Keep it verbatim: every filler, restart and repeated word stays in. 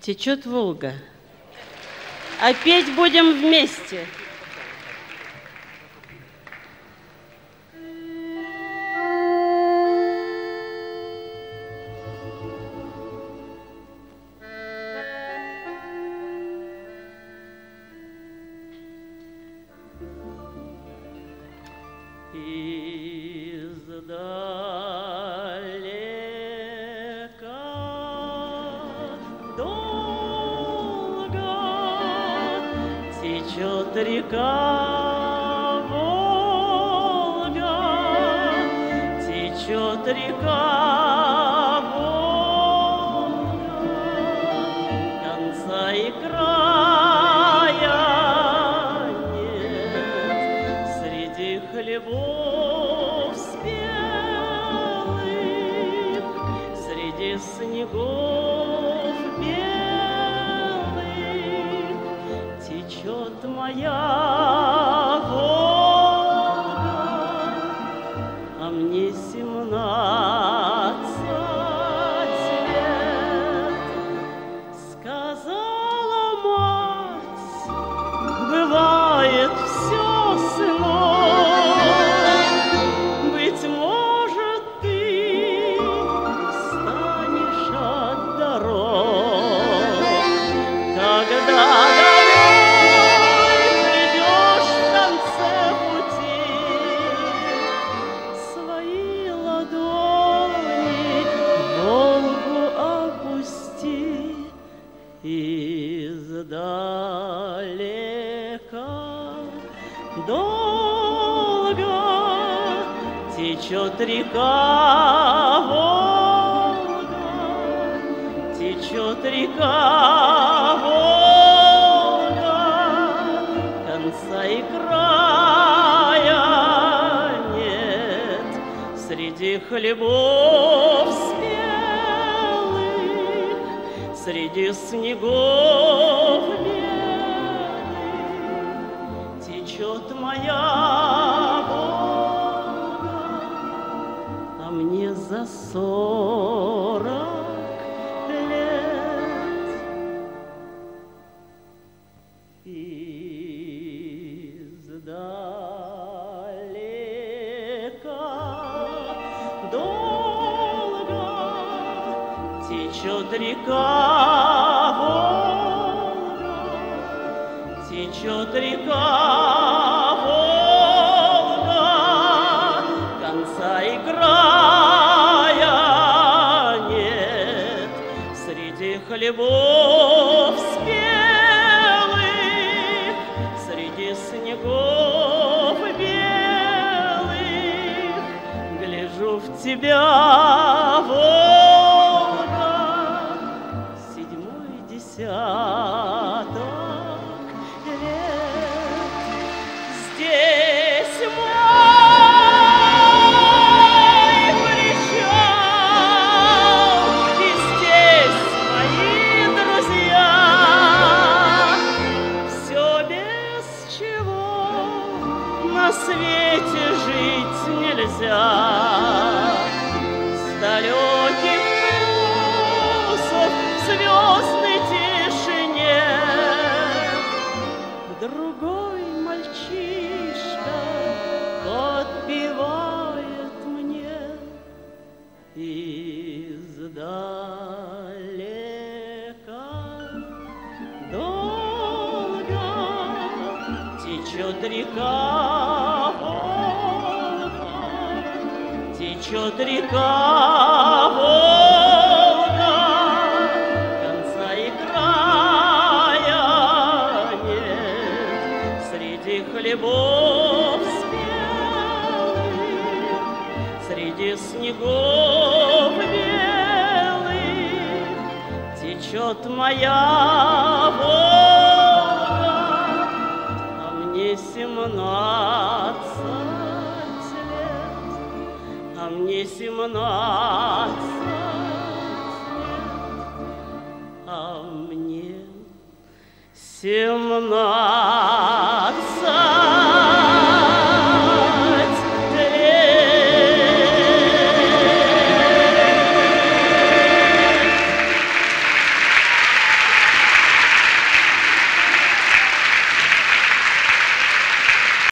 Течет Волга, а петь будем вместе. Течет река Волга, течет река Волга, конца и края нет среди хлебов спелых, среди снегов белых. Течет моя Волга, а мне семнадцать лет. Сказала мать, бывает все, сынок, быть может, ты встанешь от дорог, когда издалека долго течет река Волга, течет река Волга, конца и края нет среди хлебов спелых, среди снегов белых. Течет моя Волга, а мне за сорок лет. Издалека долго течет река Волга, течет река Волга, конца и края нет среди хлебов спелых, среди снегов белых. Гляжу в тебя, Волга, седьмой десяток лет. Здесь мой причал, и здесь мои друзья. Все, без чего на свете жить нельзя. С далеких плюсов в звездной тишине другой мальчишка подпевает мне. Издалека долго течет река Волга, течет река Волга, конца и края нет среди хлебов спелых, среди снегов белых. Течет моя Волга, а мне семнадцать лет, а мне семнадцать лет, а мне семнадцать.